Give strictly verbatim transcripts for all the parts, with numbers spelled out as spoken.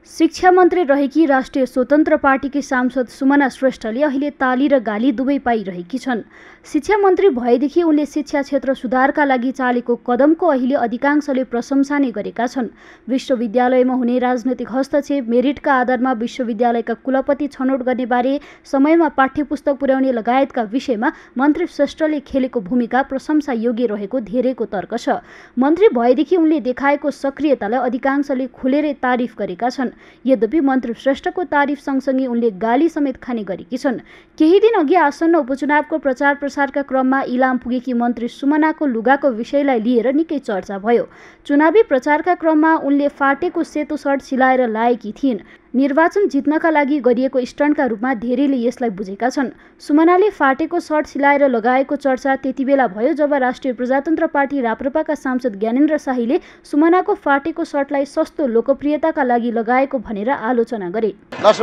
शिक्षा मन्त्री रहेकी राष्ट्रिय स्वतन्त्र पार्टीकी सांसद सुमना श्रेष्ठले अहिले ताली र गाली दुवै पाइरहेकी छन्। शिक्षा मन्त्री भएदेखि उनले शिक्षा क्षेत्र सुधारका लागि चालेको कदमको अहिले अधिकांशले प्रशंसा नै गरेका छन्। विश्वविद्यालयमा हुने राजनैतिक हस्तक्षेप, मेरिटका आधारमा विश्वविद्यालयका कुलपति छनौट गर्ने बारे, समयमा पाठ्यपुस्तक पुर्याउने लगायतका विषयमा मन्त्री श्रेष्ठले खेलेको भूमिका प्रशंसायोग्य रहेको धेरैको तर्क छ। मन्त्री भएदेखि उनले देखाएको सक्रियतालाई अधिकांशले खुलेरै तारिफ गरेका छन्। यद्यपि मन्त्री श्रेष्ठको तारिफ सँगसँगै उनले गाली समेत खाने गरेकी छन्। केही दिन अघि आसन्न उपचुनावको प्रचार प्रसारका क्रममा इलाम पुगेकी मन्त्री सुमनाको लुगाको विषयलाई लिएर निकै चर्चा भयो। चुनावी प्रचारका क्रममा उनले फाटेको सेतो सर्ट सिलाएर लाएकी थिइन्। निर्वाचन जित्नका लागि गरिएको स्टन्टका रूपमा धेरैले यसलाई बुझेका छन्। सुमनाले फाटेको सर्ट सिलाएर लगाएको चर्चा त्यतिबेला भयो जब राष्ट्रिय प्रजातन्त्र पार्टी राप्रपाका सांसद ज्ञानेन्द्र शाहीले सुमनाको फाटेको सर्टलाई सस्तो लोकप्रियताका लागि लगाएको भनेर आलोचना गरे।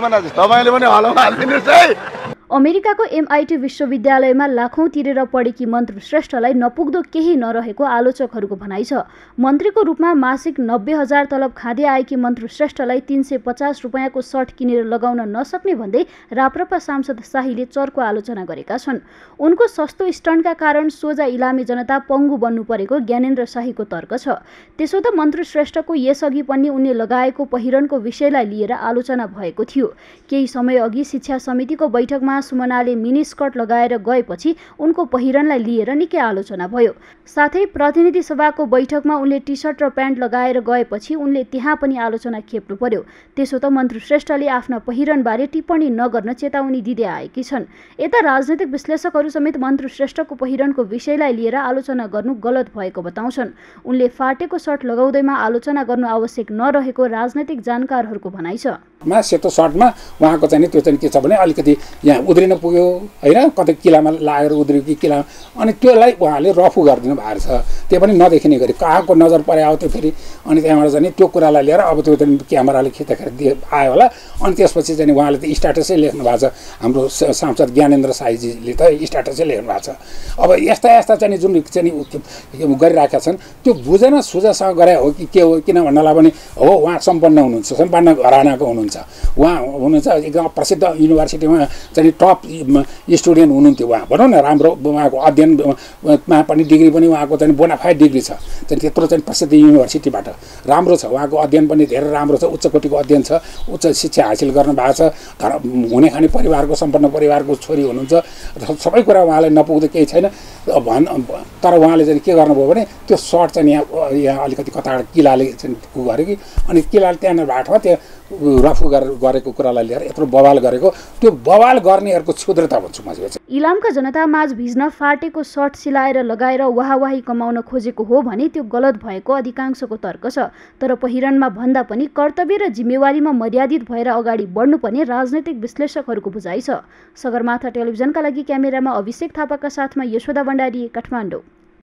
अमेरिकाको एमआईटी विश्वविद्यालयमा लाखौं तिरेर पढेकी मन्त्री श्रेष्ठलाई नपुग्दो केही नरहेको आलोचकहरूको भनाइ छ। मन्त्रीको रूपमा मासिक नब्बे हजार तलब खाँदै आएकी मन्त्री श्रेष्ठलाई तीन सय पचास रुपियाँको सर्ट किनेर लगाउन नसक्ने भन्दै राप्रपा सांसद शाहीले चर्को आलोचना गरेका छन्। उनको सस्तो स्टन्टका कारण सोझा इलामी जनता पङ्गु बन्नु परेको ज्ञानेन्द्र शाहीको तर्क छ। त्यसो त मन्त्री श्रेष्ठको यसअघि पनि उनले लगाएको पहिरनको विषयलाई लिएर आलोचना भएको थियो। केही समय अघि शिक्षा समितिको बैठकमा सुमनाले मिनी स्कर्ट लगाएर गएपछि उनको पहिरनलाई लिएर निकै आलोचना भयो। साथै प्रतिनिधि सभाको बैठकमा उनले टी सर्ट र प्यान्ट लगाएर गएपछि उनले त्यहाँ पनि आलोचना खेप्नु पर्यो। त्यसो त मन्त्री श्रेष्ठले आफ्ना पहिरनबारे टिप्पणी नगर्न चेतावनी दिँदै आएकी छन्। यता राजनैतिक विश्लेषकहरू समेत मन्त्री श्रेष्ठको पहिरनको विषयलाई लिएर आलोचना गर्नु गलत भएको बताउँछन्। उनले फाटेको सर्ट लगाउँदैमा आलोचना गर्नु आवश्यक नरहेको राजनैतिक जानकारहरूको भनाइ छ। मा सेतो सर्टमा उहाँको चाहिँ त्यो चाहिँ के छ भने अलिकति यहाँ उद्रिन पुग्यो होइन, कतै किलामा लागेर उद्रियो कि किला, अनि त्यसलाई उहाँले रफू गरिदिनु भएको छ। त्यो पनि नदेखिने गरी कहाँको नजर परे आयो त्यो फेरि, अनि त्यहाँबाट चाहिँ त्यो कुरालाई लिएर अब त्यो चाहिँ क्यामेराले खिच्दाखेरि दिए आयो होला। अनि त्यसपछि चाहिँ उहाँले त स्ट्याटसै लेख्नु भएको छ। हाम्रो सांसद ज्ञानेन्द्र शाहीजीले त स्ट्याटसै लेख्नु भएको छ। अब यस्ता यस्ता चाहिँ जुन चाहिँ गरिराखेका छन् त्यो बुझेन सुझासँग गरे हो कि के हो, किन भन्नलाई पनि हो उहाँ सम्पन्न हुनुहुन्छ, सम्पन्न घरानाको हुनुहुन्छ, उहाँ हुनुहुन्छ एकदम प्रसिद्ध युनिभर्सिटीमा चाहिँ टप स्टुडेन्ट हुनुहुन्थ्यो उहाँ, भनौँ न। राम्रो उहाँको अध्ययनमा पनि डिग्री पनि उहाँको चाहिँ बोनाफाइड डिग्री छ, चाहिँ त्यत्रो चाहिँ प्रसिद्ध युनिभर्सिटीबाट राम्रो छ। उहाँको अध्ययन पनि धेरै राम्रो छ, उच्च कोटिको अध्ययन छ, उच्च शिक्षा हासिल गर्न भएको छ। घर हुने खाने परिवारको सम्पन्न परिवारको छोरी हुनुहुन्छ। सबै कुरा उहाँलाई नपुग्दो केही छैन भन्, तर उहाँले चाहिँ के गर्नुभयो भने त्यो सर्ट चाहिँ यहाँ यहाँ अलिकति कताबाट किलाले चाहिँ गरेको कि, अनि किलाले त्यहाँनिर भाटमा त्यो रफू गरेको कुरालाई लिएर यत्रो बवाल गरेको, त्यो बवाल गर्नेहरूको क्षुद्रता भन्छु म चाहिँ। इलामका जनतामाझ भिज्न फाटेको सर्ट सिलाएर लगाएर वाहवाही कमाउन खोजेको हो भने त्यो गलत भएको अधिकांशको तर्क छ। तर पहिरनमा भन्दा पनि कर्तव्य र जिम्मेवारीमा मर्यादित भएर अगाडि बढ्नुपर्ने राजनैतिक विश्लेषकहरूको बुझाइ छ। सगरमाथा टेलिभिजनका लागि क्यामेरामा अभिषेक थापाका साथमा यशोदा भण्डारी, काठमाडौँ।